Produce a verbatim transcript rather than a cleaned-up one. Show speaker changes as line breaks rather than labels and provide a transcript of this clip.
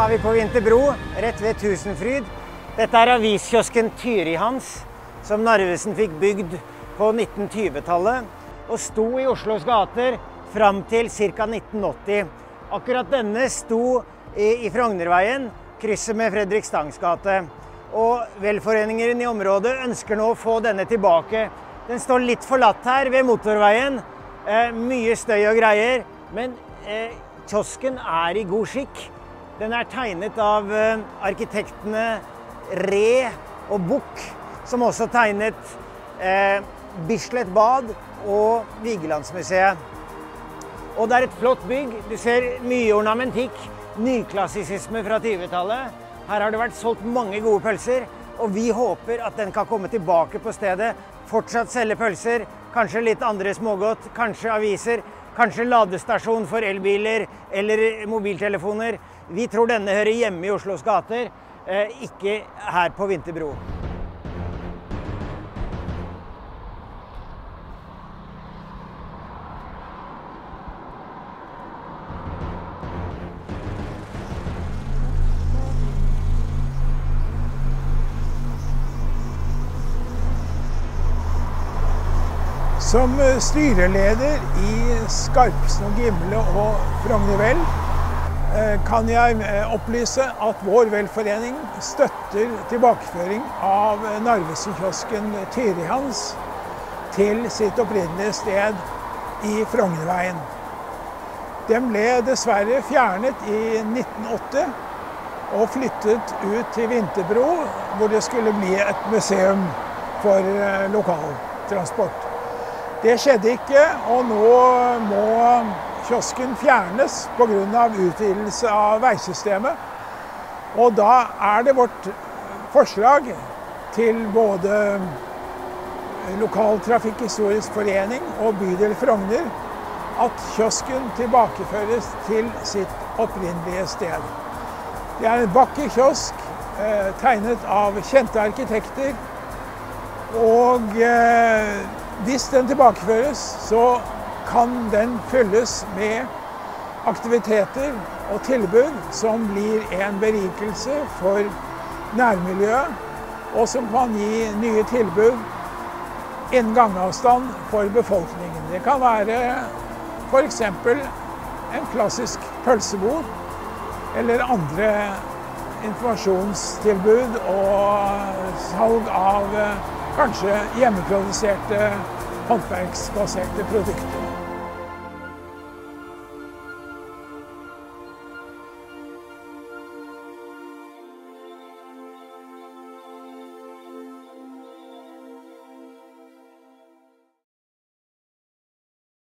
er vi på Vinterbro, rett ved Tusenfryd. Dette er aviskiosken Tyrihans, som Narvesen fikk bygd på nitten tyve-tallet, og sto i Oslos gater fram til ca. nitten åtti. Akkurat denne sto i, i Frognerveien, krysset med Fredrik Stangs gate. Og velforeningen i området ønsker nå å få denne tilbake. Den står litt forlatt her ved motorveien, eh, mye støy og greier, men eh, kiosken er i god skikk. Den er tegnet av eh, arkitektene Re og Buch, som også tegnet eh, Bislett Bad og Vigelandsmuseet. Og det er et flott bygg. Du ser mye ornamentikk, nyklassisisme fra tyve-tallet. Her har det vært solgt mange gode pølser, og vi håper at den kan komme tilbake på stedet. Fortsatt selge pølser, kanskje litt andre smågodt, kanskje aviser, kanskje ladestasjon for elbiler eller mobiltelefoner. Vi tror denne hører hjemme i Oslos gater, eh, ikke her på Vinterbro.
Som styreleder i Skarpsen og Gimle og Frognervel kan jeg opplyse at vår velforening støtter tilbakeføring av Narvesen-kiosken Tyrihans til sitt opprinnelige sted i Frognerveien. Den ble dessverre fjernet i nitten åtti og flyttet ut til Vinterbro, hvor det skulle bli et museum for lokaltransport. Det skjedde ikke, og nå må kiosken fjernes på grunn av utvidelse av veisystemet. Og da er det vårt forslag til både Lokaltrafikkhistorisk forening og bydel Frogner at kiosken tilbakeføres til sitt opprinnelige sted. Det er en vakker kiosk, tegnet av kjente arkitekter, og hvis den tilbakeføres, så kan den fylles med aktiviteter og tilbud som blir en berikelse for nærmiljøet, og som kan gi nye tilbud innen gangavstand for befolkningen. Det kan være for eksempel en klassisk pølsebod, eller andre informasjonstilbud og salg av kanskje hjemmeproduserte, håndverksbaserte produkter.